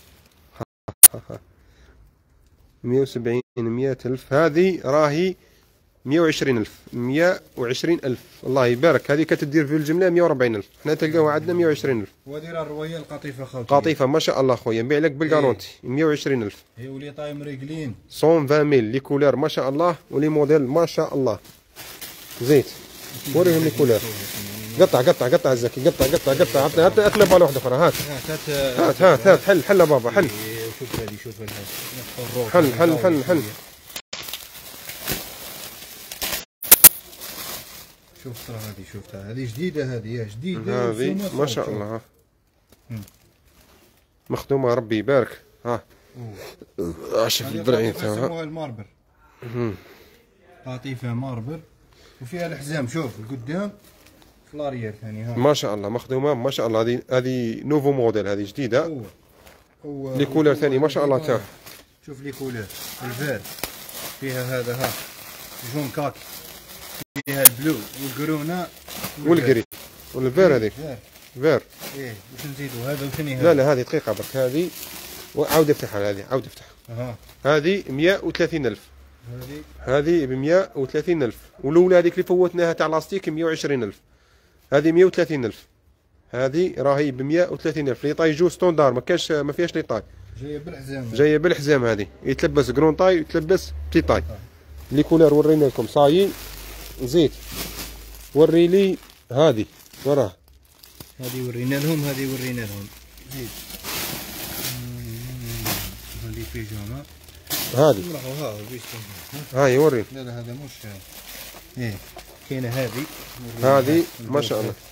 مية وسبعين مية الف هذه راهي مية وعشرين الف مية وعشرين الف الله يبارك. هذه كتدير في الجمله مية وأربعين الف، حنا تلقاوها عندنا مية وعشرين الف. وهذه راه الروايه القطيفه خوتي. قطيفه ما شاء الله خويا، نبيع لك بالكارونتي مية وعشرين الف. هي ولي طايم رجلين مية وعشرين لي كولور ما شاء الله، ولي موديل ما شاء الله. زيت وريهم لي كولور. قطع قطع قطع الزكي، قطع قطع قطع. عطنا عطنا عطنا بال واحده اخرى. هات هات هات هات حل حل بابا حل. شوف هذه شوف هذه حل حل حل حل. شوف ترى هذه شوفتها، هذه جديده، هذه جديده هذه ما شاء الله. مخدومه ربي يبارك. ها شوف الدرعين تاعها يسموها الماربر. قطيفه ماربر وفيها الحزام. شوف القدام في لاريير ثاني. ها ما شاء الله مخدومه ما شاء الله. هذه هذه نوفو موديل، هذه جديده. هو هو لي كولور ثاني ما شاء الله تاعها. شوف لي كولور الفير فيها هذا ها جون كاكي، فيها البلو والقرونه والقري والفير. هذيك فير. ايه واش نزيدوا هذا وثاني هذا؟ لا لا هذه دقيقه برك. هذه عاود افتحها. هذه عاود افتح. اها هذه مية وثلاثين الف. هذه هذه ب مية وثلاثين الف. والاولى هذيك اللي فوتناها تاع لاستيك مية وعشرين الف. هذه مية وثلاثين الف. هذه راهي ب مية وثلاثين الف. لي طاي جو ستوندار ما كاش ما فيهاش لي طاي. جايه بالحزام. جايه بالحزام. هذه يتلبس كرون طاي ويتلبس بتي طاي. لي كولور ورينا لكم صايي. زيد وري لي هذه وراه. هذه ورينا لهم، هذه ورينا لهم. زيد هذه بيجاما. هذه ها هاي وري. لا لا هذا مش ايه كاينه هذه. هذه ما شاء الله.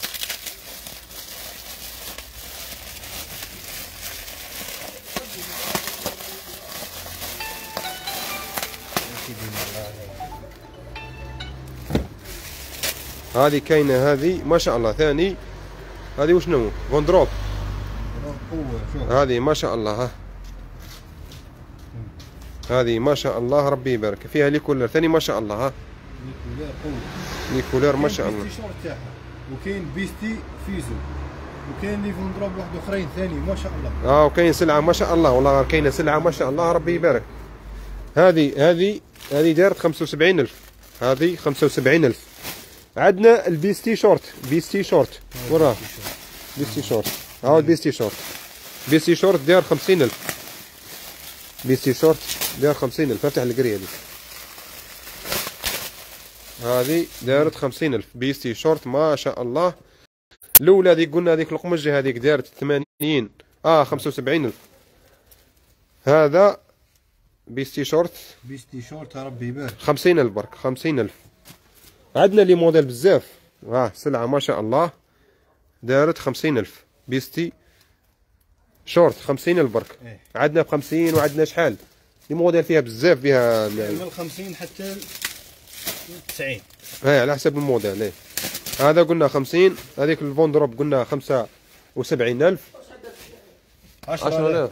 هذه كاينه هذه ما شاء الله. ثاني هذه وشنو؟ فوندروب. هذه ما شاء الله. ها هذه ما شاء الله ربي يبارك فيها. لي كولر ثاني ما شاء الله. ها لي كولر قوه. لي كولر ما شاء الله. كاين بيستي شورت تاعها وكاين بيستي فيزو وكاين لي فوندروب واحد اخرين ثاني ما شاء الله. اه وكاين سلعه ما شاء الله. والله كاينه سلعه ما شاء الله ربي يبارك. هذه هذه هذه دارت خمسة وسبعين الف. هذه خمسة وسبعين الف. عندنا البيستي شورت. بيستي شورت وراه بيستي شورت. هاو بيستي شورت. بيستي شورت داير خمسين الف. بيستي شورت داير خمسين الف. افتح القريه هذيك. هذه دارت خمسين الف. بيستي شورت ما شاء الله. الاولى هذيك قلنا هذيك القمجه هذيك دارت ثمانين اه خمسة وسبعين الف. هذا بيستي شورت بيستي شورت ربي يبارك خمسين الف برك. خمسين الف. عندنا لي موديل بزاف. ها سلعه ما شاء الله دارت خمسين الف. بيستي شورت خمسين الف برك. إيه. عندنا بخمسين وعندنا شحال لي موديل فيها بزاف. فيها من خمسين حتى تسعين. هاي على حسب الموديل. ايه هذا قلنا خمسين. هذيك الفوندروب قلنا خمسة وسبعين الف. عشرة آلاف.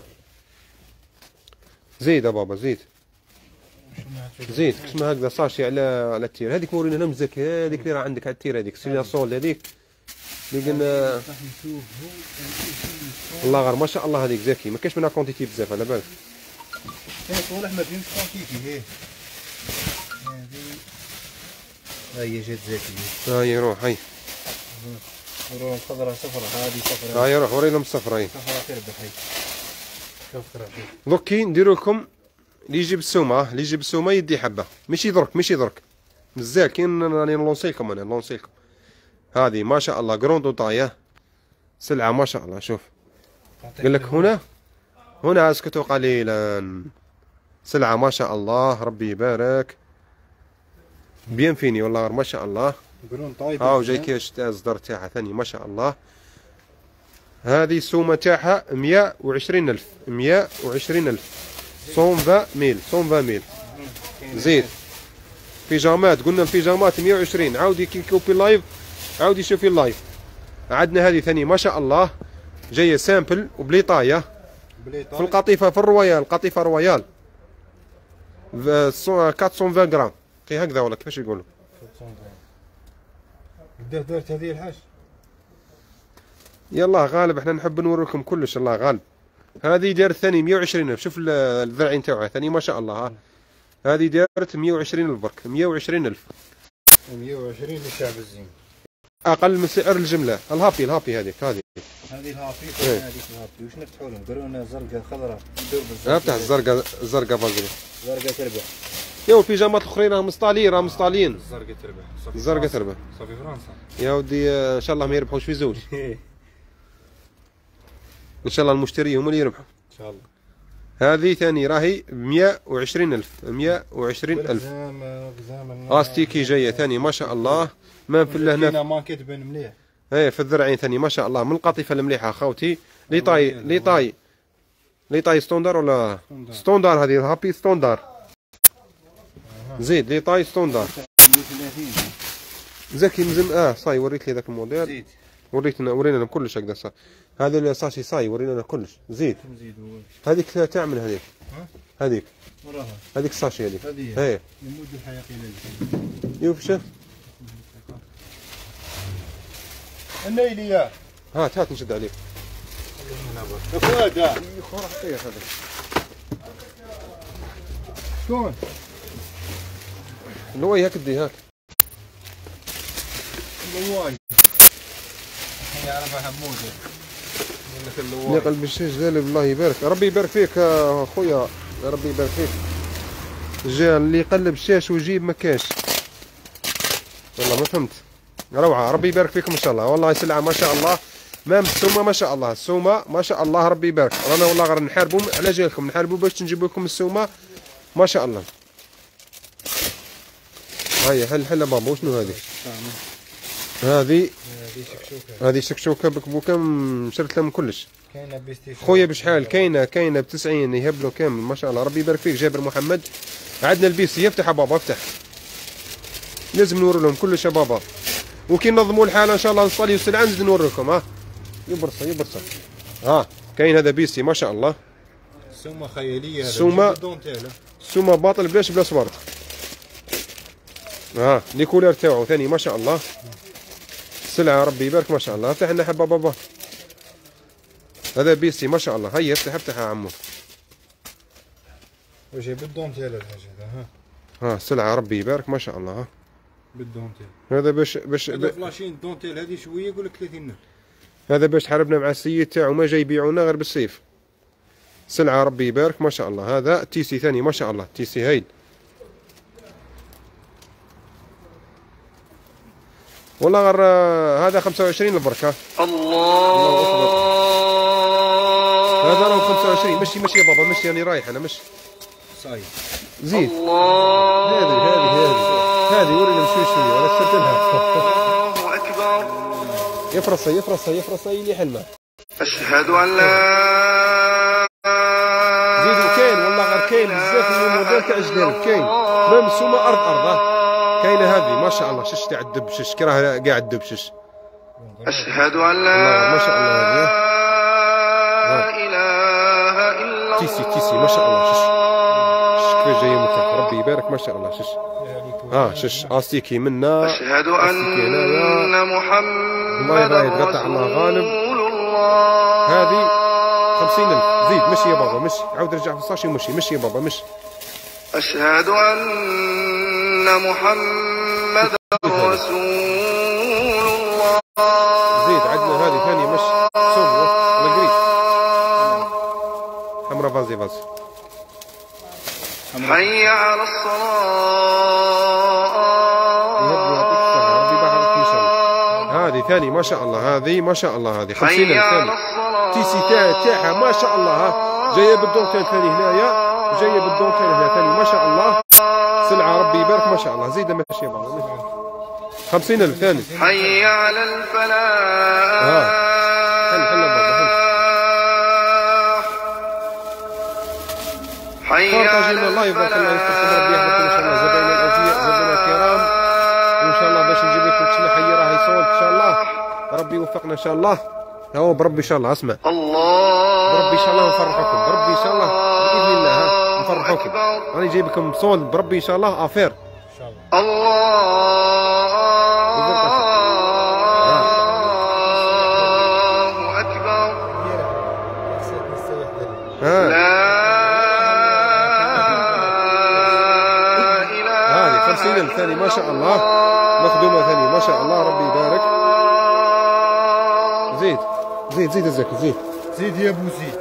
زيد يا بابا زيد زيد. اسمها هكذا صاشي على على التير. هذيك مورينا لهم زكي. هذيك اللي راه عندك على التير هذيك سيليا سول هذيك اللي قلنا. والله غير ما شاء الله هذيك زكي ما كاينش منها كونتيتي بزاف على بالك. كاين صوالح ما فيهمش كونتيتي. هي هذه هي جات زكي. هاي روح هاي روح خضرا صفرا. هذه صفرا. هاي روح وري لهم الصفرا. هاي صفرا تربح. هاي شوف ترى دوكي نديرو لكم اللي يجيب السومه. اللي يجيب السومه يدي حبه. ماشي درك ماشي درك مزال كاين راني نلونسي لكم. انا نلونسي لكم. هذه ما شاء الله كروندو طايه سلعه ما شاء الله. شوف قال لك هنا هنا اسكتوا قليلا. سلعه ما شاء الله ربي يبارك. بيان فيني والله غير ما شاء الله. هاو جاي كاش تاع الصدر تاعها ثاني ما شاء الله. هذه السومه تاعها مية وعشرين الف. مية وعشرين الف. مية وعشرين ميل. زيد بيجامات. قلنا البيجامات مية وعشرين. عاودي كي كوبي اللايف عاودي شوفي اللايف. عندنا هذه ثاني ما شاء الله جايه سامبل وبلي طايه في القطيفه في الرويال. قطيفه رويال أربعمية وعشرين غرام كي هكذا ولا كيفاش يقولوا. قداه درت هذه الحاج. يلا غالب احنا نحب نوريكم كلش الله غالب. هذه دارت ثاني مية وعشرين ألف. شوف الذرعين تاعها ثاني ما شاء الله ها. هذه دارت مية وعشرين ألف برك مية وعشرين ألف. مية وعشرين للشعب الزين. أقل من سعر الجملة. الهابي الهابي هذيك هذه. هذه الهابي ايه. هذيك الهابي وش نفتحوا لهم؟ قالوا لنا زرقاء خضراء ندور بالزرقاء. افتح الزرقاء الزرقاء فازلين. زرقاء تربح. يا البيجامات الاخرين راهم مستالين راهم مستالين. الزرقاء تربح. الزرقاء تربح. صافي فرنسا. يا ودي ان شاء الله ما يربحوش في زوج. ان شاء الله المشتري هم اللي يربحوا. ان شاء الله. هذه ثاني راهي ب مية وعشرين ألف مية وعشرين ألف. استيكي جايه ثاني ما شاء الله. ما نفله هنا. ما كتبان مليح. ايه في الذرعين ثاني ما شاء الله من القطيفه المليحه خوتي. لي طاي لي طاي لي طاي ستوندار ولا ستوندار. هذه هابي ستوندار. زيد لي طاي ستوندار. زكي مزم اه صاي وريت لي ذاك الموديل. وريتنا ورينا كلش هكذا صاي. هذا الساشي صاي ورينا كلش. زيد هذيك تعمل هذيك هذيك هذيك الساشي هذيك. ايه يمد الحياة قليل. يوفشه النيلية. هات هات نشد عليك. فؤاد يا خو راح طيح هذا. شكون؟ اللواي هاك دي هاك. اللواي. يعرفها حمودة. يا قلب الشيش ذالب الله يبارك. ربي يبارك فيك اخويا. ربي يبارك فيك. جا اللي يقلب الشاش ويجيب ما كاش. والله ما فهمت. روعه ربي يبارك فيكم ان شاء الله. والله سلعه ما شاء الله. مام السومه ما شاء الله. السومه ما شاء الله ربي يبارك. رانا والله غير نحاربوا على جالكم نحاربوا باش نجيب لكم السومه ما شاء الله. هيا حل حل بابا وشنو هذه؟ هذه هذه شكشوكه بكبوكه شرت لهم كلش. كاينه بيستيشن خويا بشحال كاينه كاينه ب تسعين يهبلوا كامل ما شاء الله ربي يبارك فيك جابر محمد. عندنا البيسي يفتح يا بابا افتح. لازم نوري لهم كلش يا بابا. وكي ننظموا الحاله ان شاء الله نصلي السلعه نزيد نوريكم ها. يبرصه يبرصه. ها كاين هذا بيسي ما شاء الله. سومه خياليه هذا. سومه سومه باطل بلاش بلا صورت. ها لي كولير تاعو ثاني ما شاء الله. سلعه ربي يبارك ما شاء الله. افتح لنا حبه بابا. هذا بيسي ما شاء الله. هيا افتح افتح يا عمو. واش بالدونتيل الحاج هذا ها. ها سلعه ربي يبارك ما شاء الله. ها بالدونتيل. هذا باش باش هذا فلاشين الدونتيل هذه شويه يقول لك ثلاثين ألف. هذا باش حاربنا مع السيد تاعو ما جاي يبيعونا غير بالسيف. سلعه ربي يبارك ما شاء الله. هذا تيسي ثاني ما شاء الله. تيسي هايل. والله غير هذا خمسة وعشرين البركة. الله أكبر. هذا راهو خمسة وعشرين. مشي مشي يا بابا مشي أنا رايح أنا مشي. صاير. زيد. هذه هذه هذه هذه ورينا شوي شوي ولا كثرت لها. الله أكبر. يفرصها يفرصها يفرصها يلي حلمه. أشهد أن لا. زيدوا كاين والله غير كاين بزاف من الموديل تاع جدال كاين. ميم سومه أرض أرض. كاينه هذه ما شاء الله. شش تاع الدب شش كراه قاع الدب شش. أشهد أن لا. ما شاء الله هذه. إله إلا الله. تيسي تيسي ما شاء الله شش. شش كيف جايه من تحت ربي يبارك ما شاء الله شش. اه شش استيكي منا. أشهد أن محمد رسول الله. هذه خمسين ألف. زيد مشي يا بابا مشي. عاود رجع في الصاشي ومشي مشي يا بابا مشي. أشهد أن محمد رسول الله. زيد عندنا هذه ثانية مش سوم الجريس حمرا فازي فازي. حي على الصلاة. هذه ثاني ما شاء الله. هذه ما شاء الله هذه خمسين ألف ثاني. تيسي تاع تاعها ما شاء الله. ها جايه بالدونتيل ثاني هنايا وجايه بالدونتيل هنا ثاني ما شاء الله. سلعه ربي يبارك ما شاء الله. زيد ماشي يا بابا خمسين ألف ثاني. حي على الفلاح. ها حل حل بابا حل. حي على الفلاح. الله يبارك الله يستركم ربي يحفظكم ان شاء الله زباين الاوفياء زباين الكرام. وان شاء الله باش نجيب لكم شي حي راهي صوت ان شاء الله. ربي يوفقنا ان شاء الله. هو بربي ان شاء الله اسمع. الله بربي ان شاء الله نفرحكم بربي ان شاء الله باذن الله. ها ان نفرحوكم. راني جايب لكم صول بربي ان شاء الله افير. ان شاء الله. الله أكبر. ها لا إله هذه خمسين ألف ثاني ما شاء الله، مخدومة ثاني ما شاء الله ربي يبارك. زيد زيد زيد الزكي زيد زيد يا ابو زيد.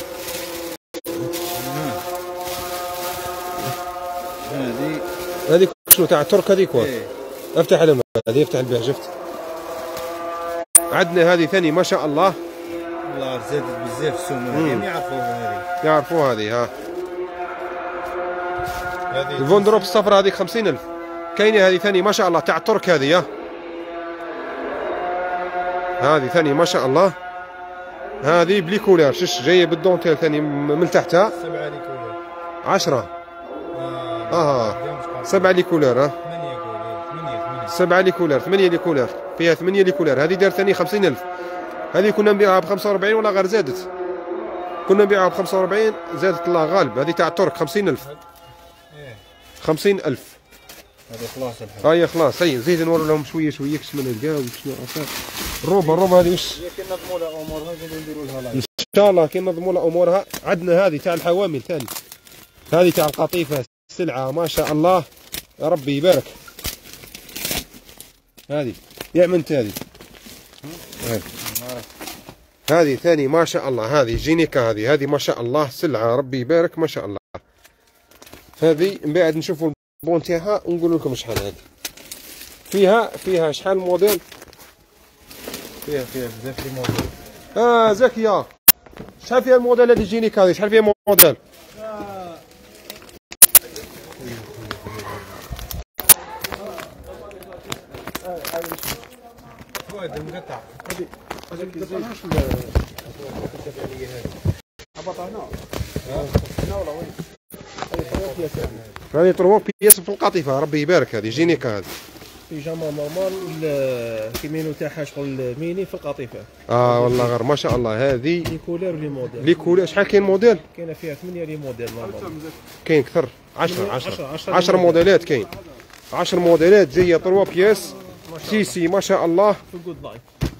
هذه هذيك شنو تاع الترك هذيك وين؟ ايه افتح على هذه افتح البيع شفت. عندنا هذه ثاني ما شاء الله والله زادت بزاف السوم هذه يعرفوها هذه. يعرفوا هذه ها. هذه الفوندروب الصفراء هذيك خمسين ألف. كاينه هذه ثاني ما شاء الله تاع الترك هذه ها. هذه ثاني ما شاء الله. هذه بلي كولير شش جايه بالدونتيل ثاني من تحتها. سبعة لي كولر. عشرة اه اه سبعة لي كولير ها. ثمانية كولر. ثمانية ثمانية. سبعة لي كولير ثمانية لي كولير فيها ثمانية لي كولير. هذه دار ثاني خمسين ألف. هذه كنا نبيعها ب خمسة وأربعين ولا غير زادت. كنا نبيعها ب خمسة وأربعين زادت الله غالب. هذه تاع الترك خمسين ألف. ايه خمسين ألف. هذه خلاص الحال. هاي خلاص هي زيد نوري لهم شويه شويه كش من الكاو شنو عرفت. الروبه الروبه هذه وش كي نظموا لها امورها نقدروا نديروا لها لايف. ان شاء الله كي ننظموا لها امورها. عندنا هذه تاع الحوامل ثاني. هذه تاع القطيفه سلعه ما شاء الله يا ربي يبارك. هذه يا منت هذه هذه هذه ثاني ما شاء الله. هذه جينيكا هذه هذه ما شاء الله سلعه ربي يبارك ما شاء الله. هذه من بعد نشوفوا البون تاعها ونقول لكم شحال هذه. فيها فيها شحال موديل. فيها فيها بزاف لي موديل. اه زكيه شحال فيها الموديل هذه جينيكا هذه شحال فيها موديل؟ فؤاد مقطع. هذه تروح بياس في القطيفه ربي يبارك. هذه جينيكا هذه بيجاما نورمال كيمينو تاعها شغل ميني في القطيفه. اه والله غير ما شاء الله. هذه لي كولور لي موديل. لي كولور شحال كاين موديل؟ كاينه فيها ثمانية لي موديل نورمال. كاين كثر عشرة عشرة عشرة عشرة موديلات كاين. عشرة موديلات جايه تروا بياس سيسي ما شاء الله. في جود لايف.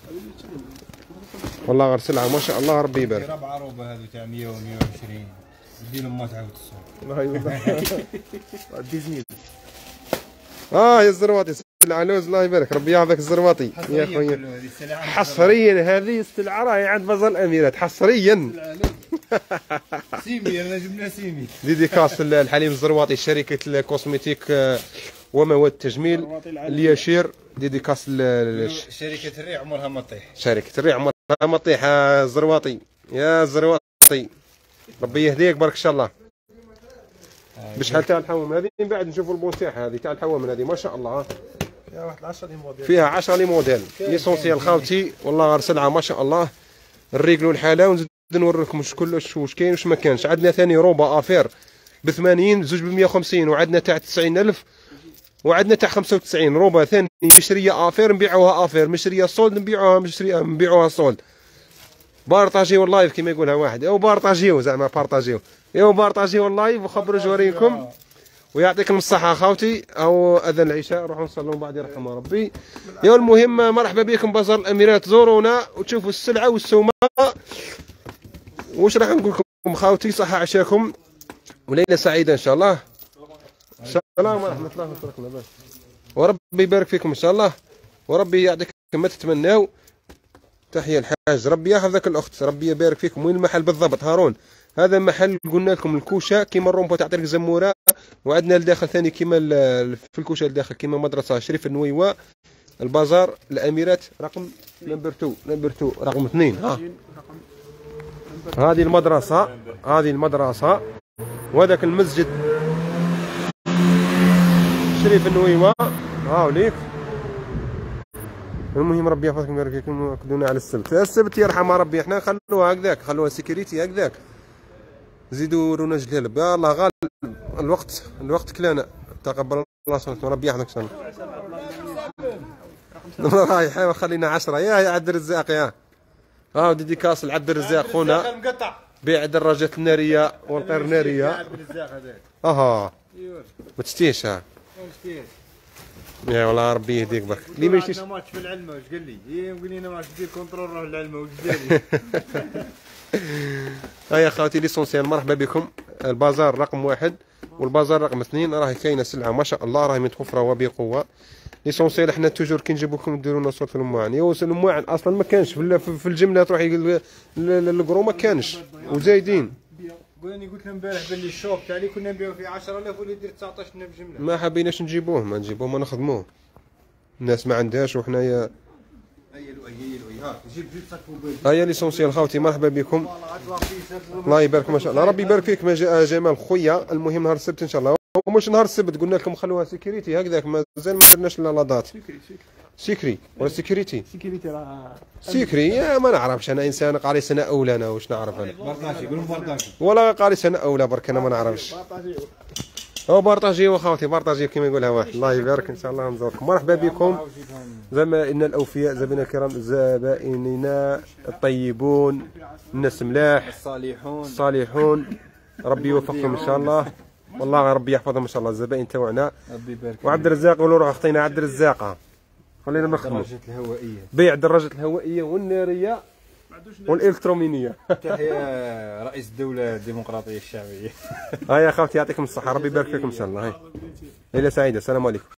والله غير سلعه ما شاء الله ربي يبارك. ربع روبه هذو تاع مية ومية وعشرين. دي لهم ما تعاود الصوت. ايوا ديزني. اه يا الزرواطي سلعه لوز الله يبارك ربي يحفظك الزرواطي يا خويا. حصريا هذه السلعه راهي عند بازار الاميرات حصريا. سيمي انا جبنا سيمي. ديديكاس الحليم الزرواطي شركه الكوسميتيك ومواد التجميل الياشير. ديديكاس شركه الريع عمرها ما تطيح. شركه الريع عمرها ما تطيح. الزرواطي يا الزرواطي ربي يهديك بارك ان شاء الله. بشحال تاع الحوامل هذه من بعد نشوفوا البون تاعها. هذه تاع الحوامل هذه ما شاء الله. فيها واحد عشرة لي موديل. فيها عشرة لي موديل ليسونسيال خاوتي والله غير سلعه ما شاء الله. نريقلوا الحاله ونزيد نوريكم واش كلش واش كاين واش ما كانش. عندنا ثاني روبا افير ب ثمانين زوج ب مية وخمسين وعندنا تاع تسعين ألف وعندنا تاع خمسة وتسعين. روبا ثاني مشريه افير نبيعوها افير مشريه صولد نبيعوها مشريه نبيعوها صولد. بارطاجيو اللايف كما يقولها واحد او بارطاجيو زعما بارطاجيو يو بارطاجيو اللايف وخبروا جواريكم ويعطيكم الصحة خوتي. أو أذان العشاء روحوا نصلوا بعد يرحم ربي. يا المهم مرحبا بكم بازار الأميرات. زورونا وتشوفوا السلعة والسومة. واش راح نقول لكم خوتي صحة عشاكم وليلة سعيدة إن شاء الله. السلام ورحمة الله وبركاته. وربي يبارك فيكم إن شاء الله وربي يعطيكم ما تتمناو. تحية الحاج ربي يحفظك الأخت ربي يبارك فيكم. وين المحل بالضبط هارون؟ هذا محل قلنا لكم الكوشه كيما الرومبو تاع طريق زموره. وعندنا الداخل ثاني كيما في الكوشه الداخل كيما مدرسه شريف النويوه. البازار الاميرات رقم نمبر اثنين نمبر اثنين رقم اثنين. ها هذه المدرسه هذه المدرسه وهذاك المسجد شريف النويوه. ها وليك. المهم ربي يحفظكم ويبارك فيكم وكدونا على السبت. السبت يرحم ربي احنا خلوها هكذاك خلوها سيكوريتي هكذاك. زيدوا رونا جلال يالله غالب الوقت الوقت كلانا. تقبل الله صلاه ربي يحفظك سنه. رايح خلينا عشرة يا يا عبد الرزاق يا. ها ديديكاس لعبد الرزاق خونا بيع الدراجات الناريه والغير ناريه. اها ما تشتيش ها يا والله ربي يهديك برك اللي ما يشتيش. انا ماتش في العلمه واش قال لي؟ ايه قال لي انا ما عرفتش ندير كونترول نروح للعلمه واش دار ها يا خواتي ليسونسيال مرحبا بكم. البازار رقم واحد والبازار رقم اثنين راه كاينه سلعه ما شاء الله راهي متوفره وبقوه. ليسونسيال حنا توجور كي نجيبو لكم نديروا لنا صوت المواعن. يا المواعن اصلا ما كانش في في الجمله تروحي للكرو ما كانش وزايدين. قولني قلت لهم امبارح باللي الشوب تاع اللي كنا نبيعو فيه عشرة آلاف واللي يدير تسعطاش ألف جمله. ما حبيناش نجيبوه ما نجيبوه ما نخدموه. الناس ما عندهاش وحنايا. هيا لؤي هيا لؤي ها جيب جيب صك موبايل. هيا ليسونسيال خاوتي مرحبا بكم. الله يبارك ما شاء الله ربي يبارك فيك ما جاء جمال خويا. المهم نهار السبت ان شاء الله ومش نهار السبت قلنا لكم خلوها سيكوريتي هكذاك مازال ما درناش لا دات. سيكري ولا سيكوريتي؟ سيكوريتي راه سيكري يا ما نعرفش انا انسان قاري سنه اولى انا واش نعرف انا. بارطاجي قول بارطاجي. ولا قاري سنه اولى برك انا ما نعرفش. هو بارطاجيو خاوتي بارطاجيو كما يقولها واحد. الله يبارك ان شاء الله نزوركم مرحبا بكم زبائننا الاوفياء زبائننا الكرام زبائننا الطيبون الناس ملاح الصالحون الصالحون ربي يوفقكم ان شاء الله. والله ربي يحفظهم ان شاء الله الزبائن تاعنا. ربي يبارك. وعبد الرزاق ولو راه خطينا عبد الرزاق خلينا نخدموا الدراجات الهوائيه بيع الدراجات الهوائيه والناريه والالكترونيه. تحية رئيس الدولة الديمقراطية الشعبية. ها يا خالتي يعطيكم الصحة ربي يبارك فيكم ان شاء الله. هاي ليلة سعيدة السلام عليكم.